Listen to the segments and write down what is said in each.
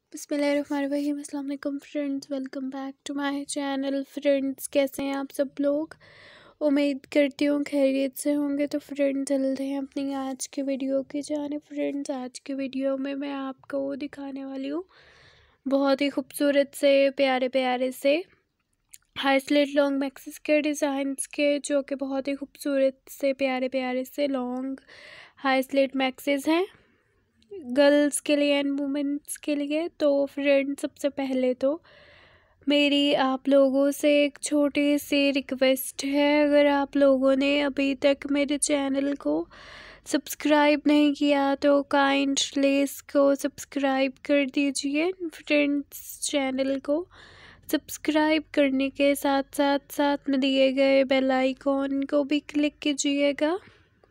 बिस्मिल्लाहिर्रहमानिर्रहीम। अस्सलाम वालेकुम friends, welcome back to my channel. Friends, कैसे हैं आप सब लोग? उम्मीद करती हूँ खैरियत से होंगे। तो फ्रेंड्स, चलते हैं अपनी आज की वीडियो की जाने। फ्रेंड्स, आज की वीडियो में मैं आपको दिखाने वाली हूँ बहुत ही खूबसूरत से प्यारे प्यारे से हाई स्लेट लॉन्ग मैक्सिस के डिज़ाइंस के, जो कि बहुत ही खूबसूरत से प्यारे प्यारे से लॉन्ग हाई स्लेट मैक्सिस हैं गर्ल्स के लिए एंड वुमेंस के लिए। तो फ्रेंड्स, सबसे पहले तो मेरी आप लोगों से एक छोटी सी रिक्वेस्ट है। अगर आप लोगों ने अभी तक मेरे चैनल को सब्सक्राइब नहीं किया तो काइंडली इसको सब्सक्राइब कर दीजिए। फ्रेंड्स, चैनल को सब्सक्राइब करने के साथ में दिए गए बेल आइकॉन को भी क्लिक कीजिएगा,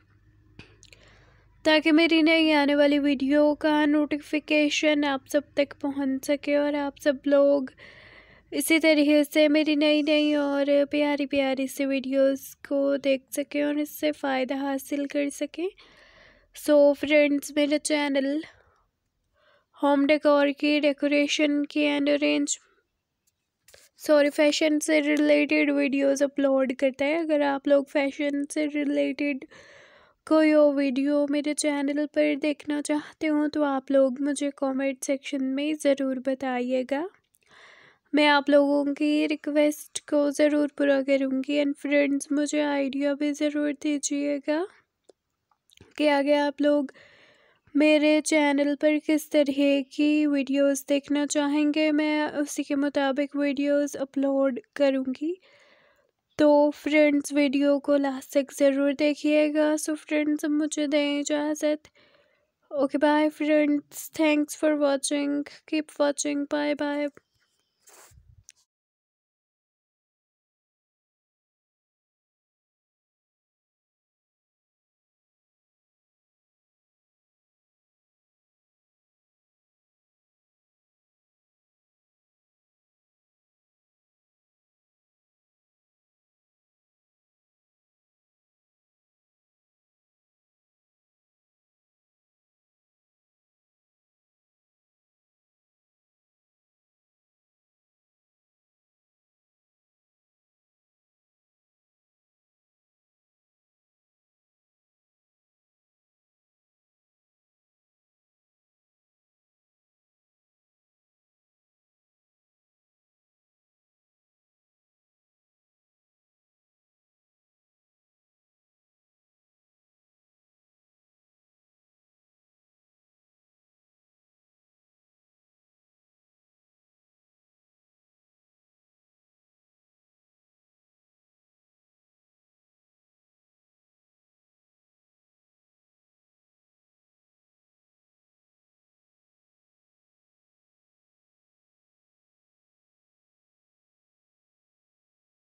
ताकि मेरी नई आने वाली वीडियो का नोटिफिकेशन आप सब तक पहुंच सके और आप सब लोग इसी तरीके से मेरी नई नई और प्यारी प्यारी सी वीडियोस को देख सकें और इससे फ़ायदा हासिल कर सकें। सो फ्रेंड्स, मेरा चैनल होम डेकोर की, डेकोरेशन की एंड फैशन से रिलेटेड वीडियोस अपलोड करता है। अगर आप लोग फैशन से रिलेटेड कोई और वीडियो मेरे चैनल पर देखना चाहते हो तो आप लोग मुझे कमेंट सेक्शन में ज़रूर बताइएगा। मैं आप लोगों की रिक्वेस्ट को ज़रूर पूरा करूँगी। एंड फ्रेंड्स, मुझे आइडिया भी ज़रूर दीजिएगा कि आगे आप लोग मेरे चैनल पर किस तरह की वीडियोस देखना चाहेंगे। मैं उसी के मुताबिक वीडियोस अपलोड करूँगी। तो फ्रेंड्स, वीडियो को लास्ट तक ज़रूर देखिएगा। सो फ्रेंड्स, अब मुझे दें इजाज़त। Okay, bye friends, thanks for watching, keep watching, bye bye.